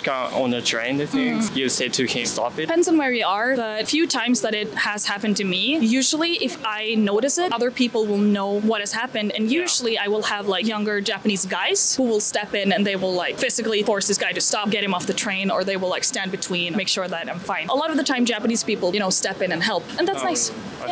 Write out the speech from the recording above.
on the train, the things, you say to him, stop it. Depends on where you are. The few times that it has happened to me, usually if I notice it, other people will know what has happened. And usually I will have like younger Japanese guys who will step in and they will like physically force this guy to stop, get him off the train, or they will like stand between, make sure that I'm fine. A lot of the time Japanese people, you know, step in and help. And that's nice.